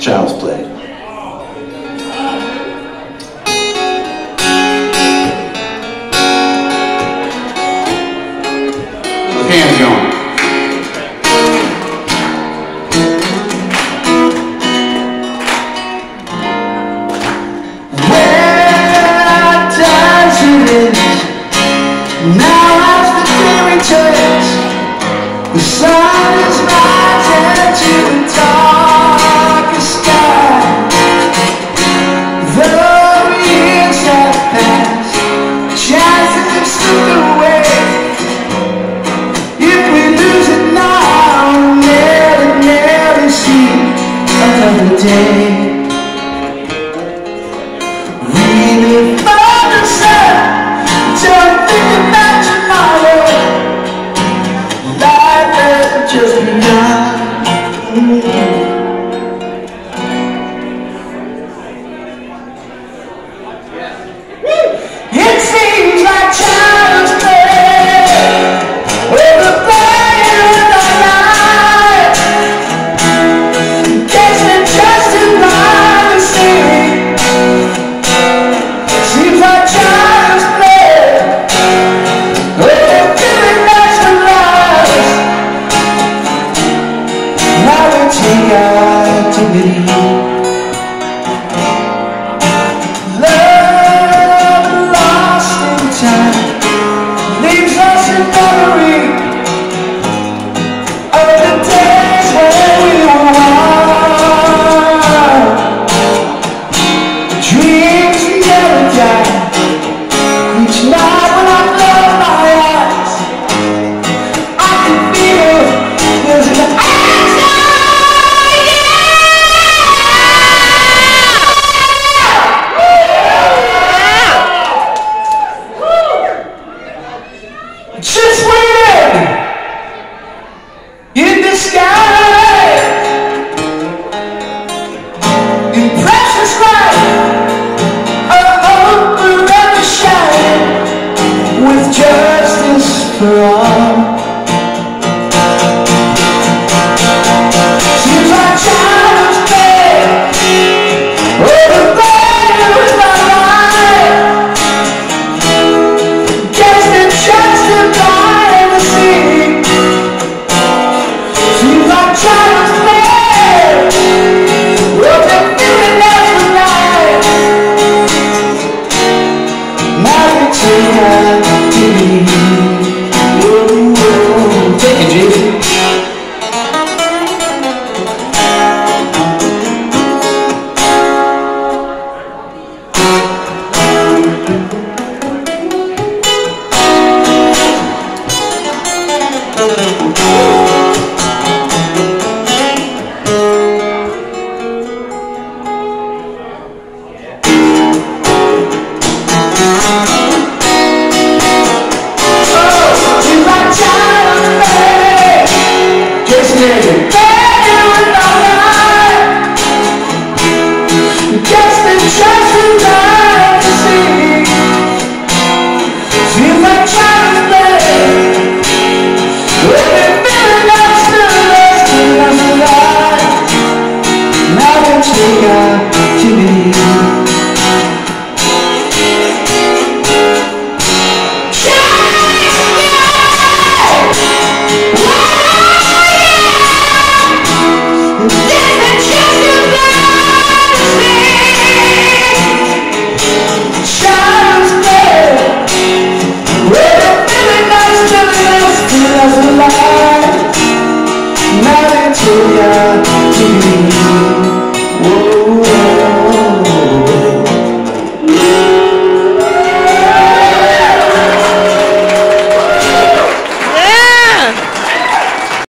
Child's Play. With hands going. Now as the day returns, the sun is rising to the darkest sky. Though years have passed, chances have slipped away. If we lose it now, we'll never see another day. We live for the sun. Don't think about tomorrow. Life has just begun. It seems like child's play with the fire in the night. Guess they're just in line to see. Seems like child's play. Take activity. Love lost in time leaves us in memory of the days when we were wild. Dreams never die. Each night when I close my eyes, I can feel there's an just waiting in the sky, in precious light, a hope forever shine, with justice for all. Seems like child's play, oh, the fire with my life. Guess they're just a take it, Jason. Now that you're